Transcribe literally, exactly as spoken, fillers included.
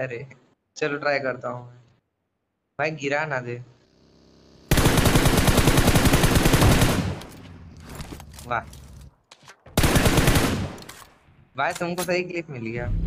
अरे चलो ट्राई करता हूँ। भाई गिरा ना दे। वाह भाई तुमको सही क्लिप मिल गया।